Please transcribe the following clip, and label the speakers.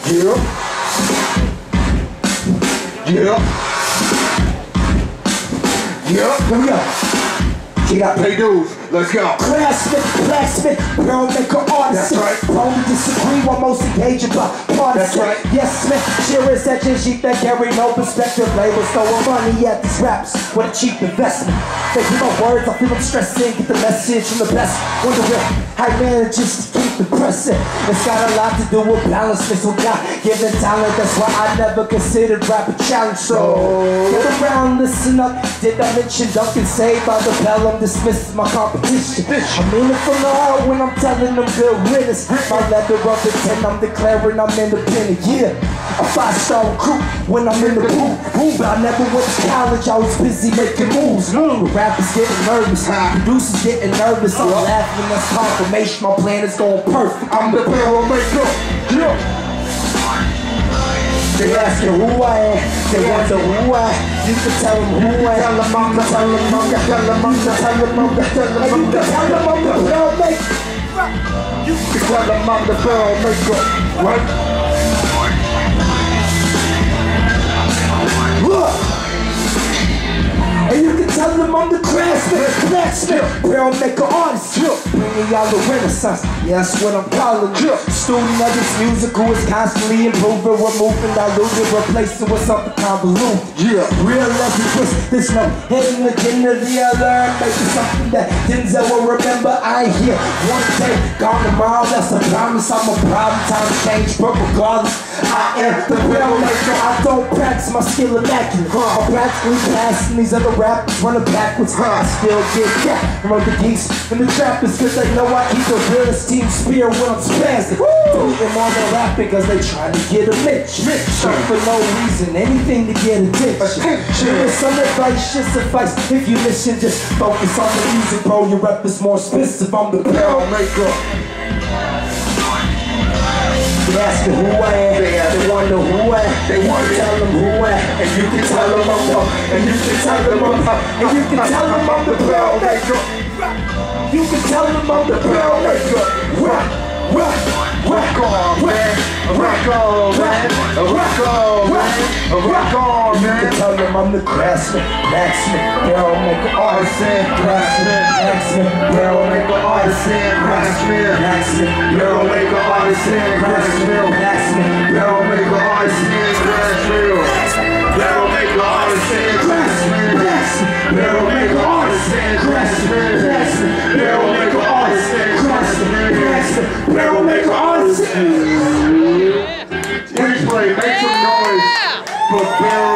Speaker 1: Yeah. Yeah. Yeah. Here we go. You got pay dues. Let's go.
Speaker 2: Blacksmith, barrel maker, artist.
Speaker 1: That's right.
Speaker 2: Only disagree while most engage about partisan.
Speaker 1: That's right.
Speaker 2: Yes, Smith, cheering section sheep that carry no perspective. Labels throwing money at these raps with a cheap investment. They hear my words, I feel them stressing. Get the message from the best. Wondering how he manages to keep impressing. It's got a lot to do with balance. Mixed with God given talent. That's why I never considered rap a challenge. So get around, listen up. Did I mention Duncan saved by the bell? I'm dismissed my competition. I mean it from the heart when I'm telling them good riddance. My leather up at 10, I'm declaring I'm independent. Yeah, a 5-star recruit when I'm in the booth. But I never went to college, I was busy making moves. The rappers getting nervous, producers getting nervous. I'm laughing, that's confirmation. My plan is going perfect.
Speaker 1: I'm the barrel maker. Yeah.
Speaker 2: They asking who I am, they wonder who I am. You can tell them who I am. Tell them I'm the barrel maker.
Speaker 1: You can tell them I'm the barrel maker. Right?
Speaker 2: And you can tell them I'm the blacksmith, barrel maker artist. Bringing y'all the renaissance, yeah, that's what I'm calling it. Student of this music who is constantly improving, removing, diluting, replacing with something convoluted.
Speaker 1: Yeah.
Speaker 2: Real every twist, there's no hidden agenda. I learned making something that Denzel will remember. I ain't here one day, gone tomorrow, that's a promise. I'm a problem, time to change, but regardless, I am the barrel maker. I don't practice my skill immaculate. I'm practically passing these other rappers running backwards. I still get that from the geeks and the trappers, cause they know I keep the realest team spear when I'm spazzing. Putting on the rap because they trying to get a mitch. Stuff for no reason, anything to get attention. Give some advice, should suffice. If you listen, just focus on the music, bro. Your rep is more expensive. I'm the barrel maker. They asking who I am, they wonder who I am. They want to tell them who I am. And you can tell them I'm up. And you can tell them I'm up. And you can tell them I'm the barrel maker. You can tell them I'm the barrel maker.
Speaker 1: Rock on, man. Rock on, man. Rock on, man. Rock on, man.
Speaker 2: You can tell them I'm the blacksmith, barrel maker, artisan, blacksmith, barrel maker, artisan, blacksmith,
Speaker 1: Barrel maker, artisan,
Speaker 2: blacksmith,
Speaker 1: barrel maker, artisan, barrel maker, artisan, barrel maker, artisan, barrel maker, artisan, barrel maker, artisan. Please play, make some noise for barrel.